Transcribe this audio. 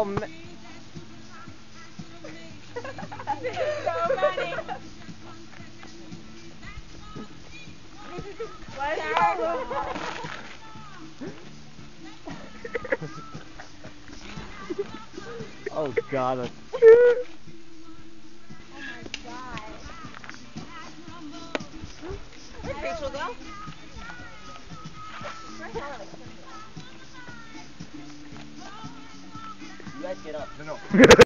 Oh, man. This is so funny. What is Oh, God. Oh my God. Where'd Rachel go? You guys get up. No.